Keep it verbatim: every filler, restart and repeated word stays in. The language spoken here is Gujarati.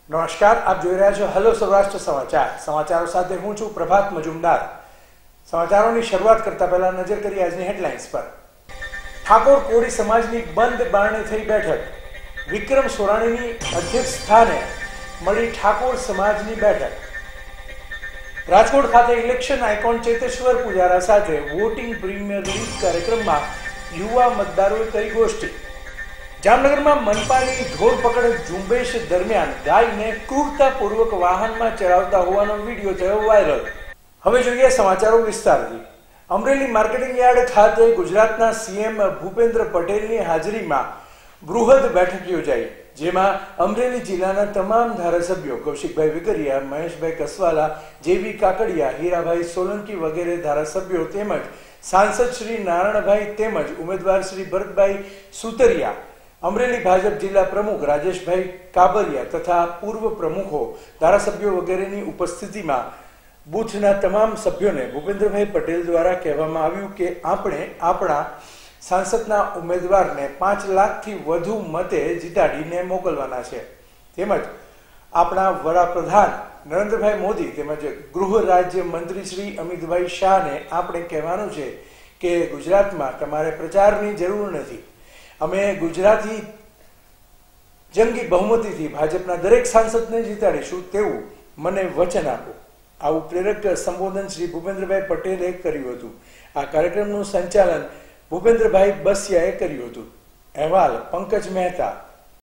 નમસ્કાર, આપ જોઈ રહ્યા છો હેલો સૌરાષ્ટ્ર સમાચાર. સમાચારો સાથે હું છું પ્રભાત મજુમદાર. સમાચારોની શરૂઆત કરતા પહેલા નજર કરીએ આજની હેડલાઇન્સ પર. ઠાકોર કોળી સમાજની બંધ બારણે થઈ બેઠક. વિક્રમ સોરાણીની અધ્યક્ષ સ્થાને મળી ઠાકોર સમાજની બેઠક. રાજકોટ ખાતે ઇલેક્શન આઇકોન ચેતેશ્વર પુજારા સાથે વોટિંગ પ્રીમિયર લીગ કાર્યક્રમમાં યુવા મતદારોએ કરી ગોષ્ઠી. જામનગરમાં મનપાની ધોરપકડ ઝુંબેશ દરમિયાન ગાયને ક્રૂરતાપૂર્વક વાહનમાં ચડાવતા હોવાનો વિડીયો થયો વાયરલ. હવે જોઈએ સમાચારો વિસ્તારથી. અમરેલી માર્કેટિંગ યાર્ડ ખાતે ગુજરાતના સીએમ ભૂપેન્દ્ર પટેલની હાજરીમાં બૃહદ બેઠક યોજાઈ, જેમાં અમરેલી જિલ્લાના તમામ ધારાસભ્યો કૌશિકભાઈ વેકરિયા, મહેશભાઈ કસવાલા, જેવી કાકડિયા, હીરાભાઈ સોલંકી વગેરે ધારાસભ્યો તેમજ સાંસદ શ્રી નારાયણભાઈ તેમજ ઉમેદવાર શ્રી ભરતભાઈ સુતરિયા, અમરેલી ભાજપ જિલ્લા પ્રમુખ રાજેશભાઈ કાબરિયા તથા પૂર્વ પ્રમુખો, ધારાસભ્યો વગેરેની ઉપસ્થિતિમાં બૂથના તમામ સભ્યોને ભૂપેન્દ્રભાઈ પટેલ દ્વારા કહેવામાં આવ્યું કે આપણે આપણા સાંસદના ઉમેદવારને પાંચ લાખથી વધુ મતે જીતાડીને મોકલવાના છે. તેમજ આપણા વડાપ્રધાન નરેન્દ્રભાઈ મોદી તેમજ ગૃહ રાજ્ય મંત્રી શ્રી અમિતભાઈ શાહને આપણે કહેવાનું છે કે ગુજરાતમાં તમારે પ્રચારની જરૂર નથી. અમે ગુજરાતી જંગી બહુમતીથી ભાજપના દરેક સાંસદને જીતાડીશું તેવું મને વચન આપો. આવું પ્રેરક સંબોધન શ્રી ભૂપેન્દ્રભાઈ પટેલે કર્યું હતું. આ કાર્યક્રમનું સંચાલન ભૂપેન્દ્રભાઈ બસિયાએ કર્યું હતું. અહેવાલ પંકજ મહેતા.